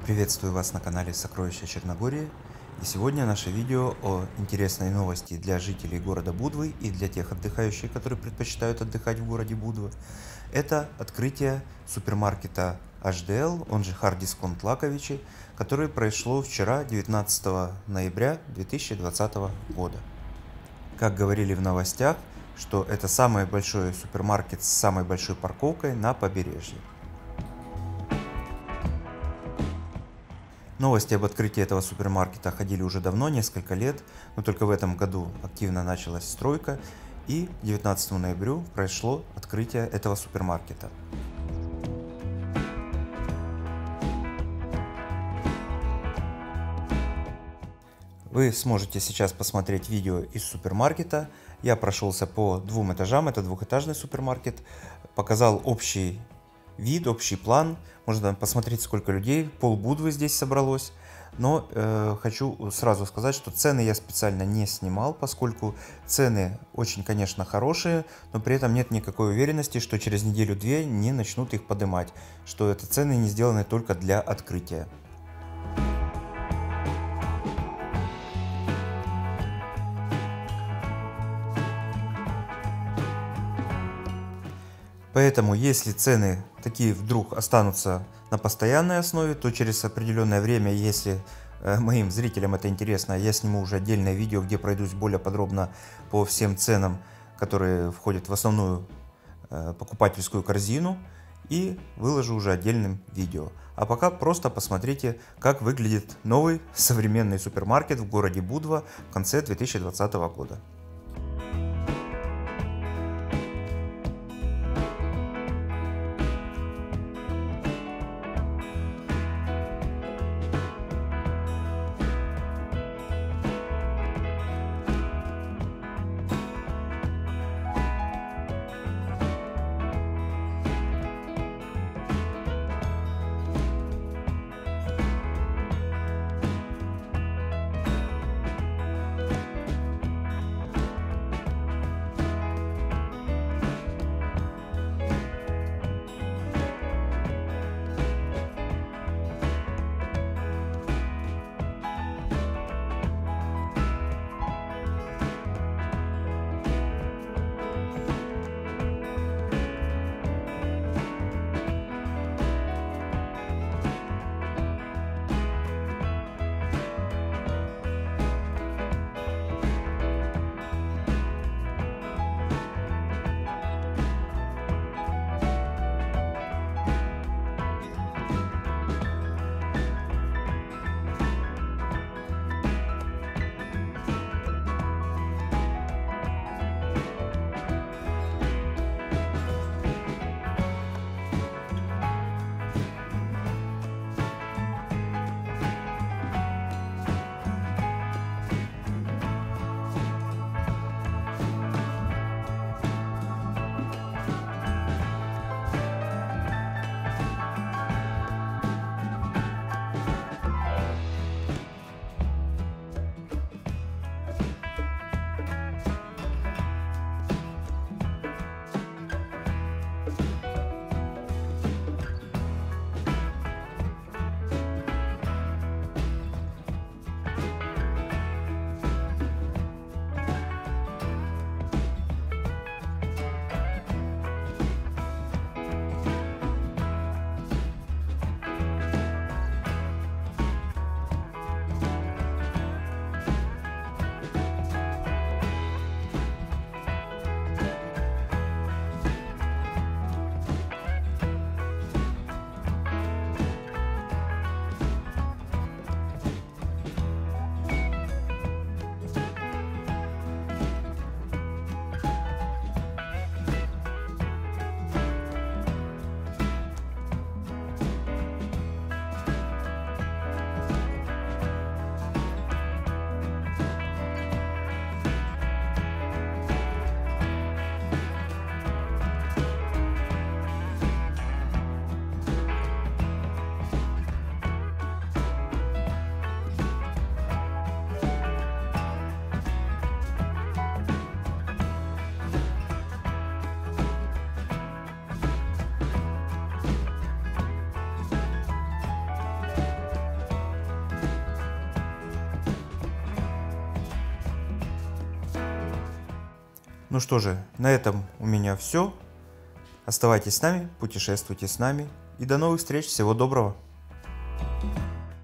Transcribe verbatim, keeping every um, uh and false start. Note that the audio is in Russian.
Приветствую вас на канале Сокровища Черногории, и сегодня наше видео о интересной новости для жителей города Будвы и для тех отдыхающих, которые предпочитают отдыхать в городе Будва. Это открытие супермаркета эйч ди эл, он же Hard-Discount Лаковичи, которое произошло вчера, девятнадцатого ноября две тысячи двадцатого года. Как говорили в новостях, что это самый большой супермаркет с самой большой парковкой на побережье. Новости об открытии этого супермаркета ходили уже давно, несколько лет, но только в этом году активно началась стройка, и девятнадцатого ноября произошло открытие этого супермаркета. Вы сможете сейчас посмотреть видео из супермаркета. Я прошелся по двум этажам, это двухэтажный супермаркет, показал общий вид, общий план. Можно посмотреть, сколько людей, пол Будвы здесь собралось. Но э, хочу сразу сказать, что цены я специально не снимал, поскольку цены очень, конечно, хорошие, но при этом нет никакой уверенности, что через неделю-две не начнут их поднимать, что это цены не сделаны только для открытия. Поэтому, если цены такие вдруг останутся на постоянной основе, то через определенное время, если э, моим зрителям это интересно, я сниму уже отдельное видео, где пройдусь более подробно по всем ценам, которые входят в основную э, покупательскую корзину, и выложу уже отдельным видео. А пока просто посмотрите, как выглядит новый современный супермаркет в городе Будва в конце две тысячи двадцатого года. Ну что же, на этом у меня все. Оставайтесь с нами, путешествуйте с нами и до новых встреч. Всего доброго.